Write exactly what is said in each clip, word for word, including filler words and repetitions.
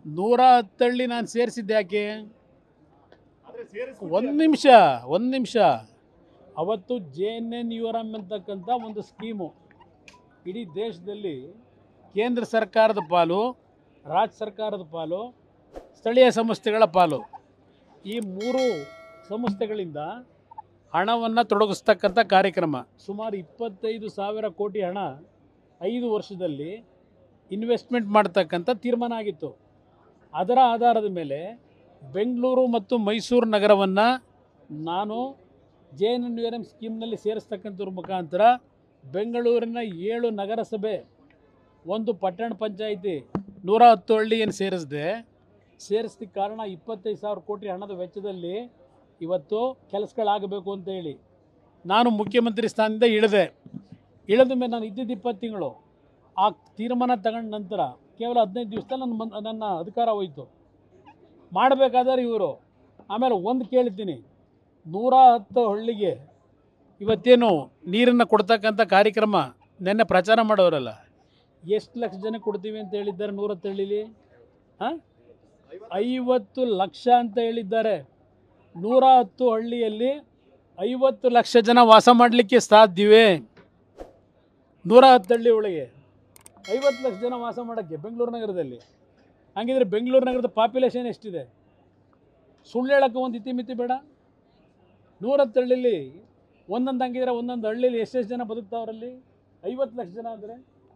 ನೂರ ಹತ್ತಳ್ಳಿ ನಾನು ಸೇರಿಸಿದ್ದೆ ಯಾಕೆ? ಒಂದು ನಿಮಿಷ ಒಂದು ನಿಮಿಷ ಅವತ್ತು J N N U R M ಅಂತಕ್ಕಂಥ ಒಂದು ಸ್ಕೀಮು ಇಡೀ ದೇಶದಲ್ಲಿ ಕೇಂದ್ರ ಸರ್ಕಾರದ ಪಾಲು, ರಾಜ್ಯ ಸರ್ಕಾರದ ಪಾಲು, ಸ್ಥಳೀಯ ಸಂಸ್ಥೆಗಳ ಪಾಲು, ಈ ಮೂರು ಸಂಸ್ಥೆಗಳಿಂದ ಹಣವನ್ನು ತೊಡಗಿಸ್ತಕ್ಕಂಥ ಕಾರ್ಯಕ್ರಮ. ಸುಮಾರು ಇಪ್ಪತ್ತೈದು ಸಾವಿರ ಕೋಟಿ ಹಣ ಐದು ವರ್ಷದಲ್ಲಿ ಇನ್ವೆಸ್ಟ್ಮೆಂಟ್ ಮಾಡ್ತಕ್ಕಂಥ ತೀರ್ಮಾನ ಆಗಿತ್ತು. ಅದರ ಆಧಾರದ ಮೇಲೆ ಬೆಂಗಳೂರು ಮತ್ತು ಮೈಸೂರು ನಗರವನ್ನು ನಾನು J N N U R M ಸ್ಕೀಮ್ನಲ್ಲಿ ಸೇರಿಸ್ತಕ್ಕಂಥವ್ರ ಮುಖಾಂತರ ಬೆಂಗಳೂರಿನ ಏಳು ನಗರಸಭೆ, ಒಂದು ಪಟ್ಟಣ ಪಂಚಾಯಿತಿ, ನೂರ ಹತ್ತು ಹಳ್ಳಿ ಏನು ಸೇರಿಸಿದೆ. ಸೇರಿಸ್ಲಿಕ್ಕೆ ಕಾರಣ ಇಪ್ಪತ್ತೈದು ಸಾವಿರ ಕೋಟಿ ಹಣದ ವೆಚ್ಚದಲ್ಲಿ ಇವತ್ತು ಕೆಲಸಗಳಾಗಬೇಕು ಅಂತ ಹೇಳಿ ನಾನು ಮುಖ್ಯಮಂತ್ರಿ ಸ್ಥಾನದಿಂದ ಇಳಿದೆ. ಇಳಿದ ಮೇಲೆ ನಾನು ಇದ್ದಿದ್ದು ಇಪ್ಪತ್ತು ತಿಂಗಳು. ಆ ತೀರ್ಮಾನ ತಗೊಂಡ ನಂತರ ಕೇವಲ ಹದಿನೈದು ದಿವಸದಲ್ಲಿ ನನ್ನ ಮನ್ ನನ್ನ ಅಧಿಕಾರ ಹೋಯಿತು. ಮಾಡಬೇಕಾದ್ರೆ ಇವರು ಆಮೇಲೆ ಒಂದು ಕೇಳ್ತೀನಿ, ನೂರ ಹತ್ತು ಹಳ್ಳಿಗೆ ಇವತ್ತೇನು ನೀರನ್ನು ಕೊಡ್ತಕ್ಕಂಥ ಕಾರ್ಯಕ್ರಮ ನೆನ್ನೆ ಪ್ರಚಾರ ಮಾಡೋರಲ್ಲ, ಎಷ್ಟು ಲಕ್ಷ ಜನ ಕೊಡ್ತೀವಿ ಅಂತ ಹೇಳಿದ್ದಾರೆ? ನೂರ ಹತ್ತು ಹಳ್ಳಿಲಿ ಹಾಂ ಐವತ್ತು ಲಕ್ಷ ಅಂತ ಹೇಳಿದ್ದಾರೆ. ನೂರ ಹತ್ತು ಹಳ್ಳಿಯಲ್ಲಿ ಐವತ್ತು ಲಕ್ಷ ಜನ ವಾಸ ಮಾಡಲಿಕ್ಕೆ ಸಾಧ್ಯವೇ? ನೂರ ಹತ್ತು ಹಳ್ಳಿ ಒಳಗೆ ಐವತ್ತು ಲಕ್ಷ ಜನ ವಾಸ ಮಾಡೋಕ್ಕೆ ಬೆಂಗಳೂರು ನಗರದಲ್ಲಿ. ಹಾಗಿದ್ರೆ ಬೆಂಗಳೂರು ನಗರದ ಪಾಪ್ಯುಲೇಷನ್ ಎಷ್ಟಿದೆ? ಸುಳ್ಳು ಹೇಳೋಕ್ಕೆ ಒಂದು ಇತಿಮಿತಿ ಬೇಡ. ನೂರತ್ತು ಹಳ್ಳಿಲಿ ಒಂದೊಂದು ಹಂಗಿದ್ರೆ ಒಂದೊಂದು ಹಳ್ಳಿಲಿ ಎಷ್ಟೆಷ್ಟು ಜನ ಬದುಕ್ತಾವ್ರಲ್ಲಿ? ಐವತ್ತು ಲಕ್ಷ ಜನ ಅಂದರೆ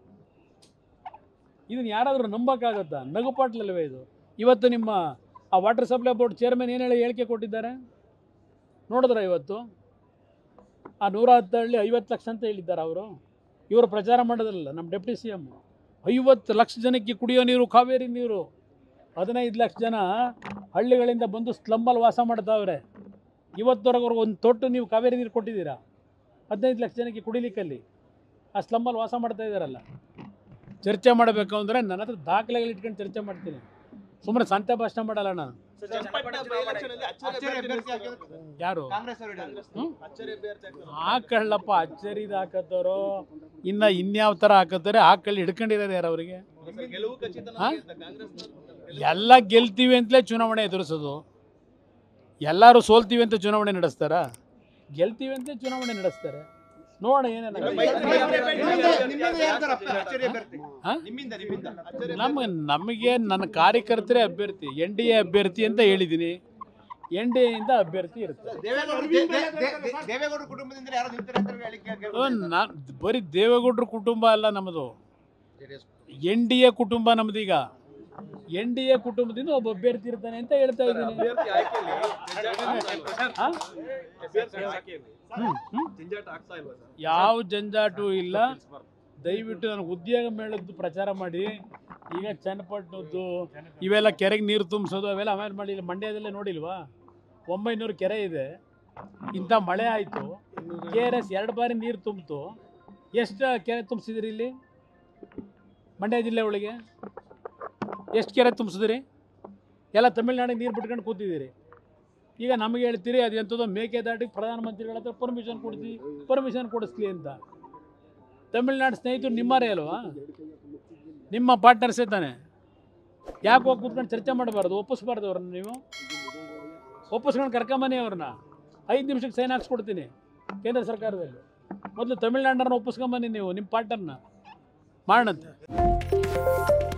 ಇದನ್ನು ಯಾರಾದರೂ ನಂಬೋಕ್ಕಾಗತ್ತಾ? ನಗುಪಾಟ್ಲಲ್ವೇ ಇದು? ಇವತ್ತು ನಿಮ್ಮ ಆ ವಾಟರ್ ಸಪ್ಲೈ ಬೋರ್ಡ್ ಚೇರ್ಮನ್ ಏನು ಹೇಳಿ ಹೇಳಿಕೆ ಕೊಟ್ಟಿದ್ದಾರೆ ನೋಡಿದ್ರೆ? ಇವತ್ತು ಆ ನೂರ ಹತ್ತು ಹಳ್ಳಿ ಐವತ್ತು ಲಕ್ಷ ಅಂತ ಹೇಳಿದ್ದಾರೆ ಅವರು. ಇವರು ಪ್ರಚಾರ ಮಾಡೋದಿಲ್ಲ. ನಮ್ಮ ಡೆಪ್ಟಿ ಸಿ ಎಮ್ ಐವತ್ತು ಲಕ್ಷ ಜನಕ್ಕೆ ಕುಡಿಯೋ ನೀರು, ಕಾವೇರಿ ನೀರು. ಹದಿನೈದು ಲಕ್ಷ ಜನ ಹಳ್ಳಿಗಳಿಂದ ಬಂದು ಸ್ಲಮ್ಮಲ್ಲಿ ವಾಸ ಮಾಡ್ತಾವ್ರೆ. ಇವತ್ತವರೆಗೂ ಒಂದು ತೊಟ್ಟು ನೀವು ಕಾವೇರಿ ನೀರು ಕೊಟ್ಟಿದ್ದೀರಾ ಹದಿನೈದು ಲಕ್ಷ ಜನಕ್ಕೆ ಕುಡಿಲಿಕ್ಕಲ್ಲಿ? ಆ ಸ್ಲಮ್ಮಲ್ಲಿ ವಾಸ ಮಾಡ್ತಾ ಇದ್ದಾರಲ್ಲ. ಚರ್ಚೆ ಮಾಡಬೇಕು ಅಂದರೆ ನನ್ನ ಹತ್ರ ದಾಖಲೆಗಳು ಇಟ್ಕೊಂಡು ಚರ್ಚೆ ಮಾಡ್ತೀನಿ. ಸುಮ್ಮನೆ ಸಂತೆ ಭಾಷಣ ಮಾಡಲ್ಲ ನಾನು. ಯಾರು ಹಾಕಳ್ಳಪ್ಪ ಅಚ್ಚರಿದು ಹಾಕತ್ತವರು, ಇನ್ನು ಇನ್ಯಾವ ಥರ ಹಾಕತ್ತಾರೆ? ಹಾಕಳ್ಳಿ ಹಿಡ್ಕೊಂಡಿದ್ದಾರೆ ಯಾರು ಅವರಿಗೆ? ಎಲ್ಲ ಗೆಲ್ತೀವಿ ಅಂತಲೇ ಚುನಾವಣೆ ಎದುರಿಸೋದು. ಎಲ್ಲರೂ ಸೋಲ್ತೀವಿ ಅಂತ ಚುನಾವಣೆ ನಡೆಸ್ತಾರ? ಗೆಲ್ತೀವಿ ಅಂತ ಚುನಾವಣೆ ನಡೆಸ್ತಾರೆ. ನೋಡೋಣ ಏನೇನು. ನಮ್ಮ ನಮಗೆ ನನ್ನ ಕಾರ್ಯಕರ್ತರೇ ಅಭ್ಯರ್ಥಿ, ಎನ್ ಡಿ ಎ ಅಭ್ಯರ್ಥಿ ಅಂತ ಹೇಳಿದ್ದೀನಿ. ಎನ್ ಡಿ ಎಯಿಂದ ಅಭ್ಯರ್ಥಿ ಇರುತ್ತೆ. ಬರೀ ದೇವೇಗೌಡರ ಕುಟುಂಬ ಅಲ್ಲ ನಮ್ಮದು, ಎನ್ ಡಿ ಎ ಕುಟುಂಬ ನಮ್ದೀಗ. ಎನ್ ಡಿ ಎ ಕುಟುಂಬದಿಂದ ಒಬ್ಬ ಅಭ್ಯರ್ಥಿ ಇರ್ತಾನೆ ಅಂತ ಹೇಳ್ತಾ ಇದ್ದೀನಿ. ಯಾವ ಜಂಜಾಟು ಇಲ್ಲ. ದಯವಿಟ್ಟು ನನಗೆ ಉದ್ಯೋಗ ಮೇಳದ್ದು ಪ್ರಚಾರ ಮಾಡಿ. ಈಗ ಚನ್ನಪಟ್ಟಣದ್ದು ಇವೆಲ್ಲ ಕೆರೆಗೆ ನೀರು ತುಂಬಿಸೋದು ಅವೆಲ್ಲ ಆಮೇಲೆ ಮಾಡಿ. ಮಂಡ್ಯದಲ್ಲೇ ನೋಡಿಲ್ವಾ? ಒಂಬೈನೂರು ಕೆರೆ ಇದೆ. ಇಂಥ ಮಳೆ ಆಯಿತು, ಕೆ ಆರ್ ಎಸ್ ಎರಡು ಬಾರಿ ನೀರು ತುಂಬಿತು. ಎಷ್ಟು ಕೆರೆ ತುಂಬಿಸಿದಿರಿ ಇಲ್ಲಿ ಮಂಡ್ಯ ಜಿಲ್ಲೆ ಒಳಗೆ? ಎಷ್ಟು ಕೆರೆ ತುಂಬಿಸಿದ್ರಿ? ಎಲ್ಲ ತಮಿಳ್ನಾಡಿಗೆ ನೀರು ಬಿಟ್ಕೊಂಡು ಕೂತಿದ್ದೀರಿ. ಈಗ ನಮಗೆ ಹೇಳ್ತೀರಿ ಅದು ಎಂಥದ್ದು ಮೇಕೆದಾಟಿಗೆ ಪ್ರಧಾನಮಂತ್ರಿಗಳ ಹತ್ರ ಪರ್ಮಿಷನ್ ಕೊಡ್ತೀವಿ, ಪರ್ಮಿಷನ್ ಕೊಡಿಸ್ಲಿ ಅಂತ. ತಮಿಳ್ನಾಡು ಸ್ನೇಹಿತರು ನಿಮ್ಮರೇ ಅಲ್ವಾ? ನಿಮ್ಮ ಪಾರ್ಟ್ನರ್ಸೇ ತಾನೆ. ಯಾಕೆ ಹೋಗಿ ಕೂತ್ಕೊಂಡು ಚರ್ಚೆ ಮಾಡಬಾರ್ದು? ಒಪ್ಪಿಸ್ಬಾರ್ದು ಅವ್ರನ್ನ? ನೀವು ಒಪ್ಪಿಸ್ಕೊಂಡು ಕರ್ಕೊಂಬನ್ನಿ ಅವ್ರನ್ನ. ಐದು ನಿಮಿಷಕ್ಕೆ ಸೈನ್ ಹಾಕ್ಸ್ಕೊಡ್ತೀನಿ ಕೇಂದ್ರ ಸರ್ಕಾರದಲ್ಲಿ. ಮೊದಲು ತಮಿಳ್ನಾಡನ್ನ ಒಪ್ಪಿಸ್ಕೊಂಬನ್ನಿ ನೀವು, ನಿಮ್ಮ ಪಾರ್ಟ್ನರ್ನ ಮಾಡೋಣಂತೆ.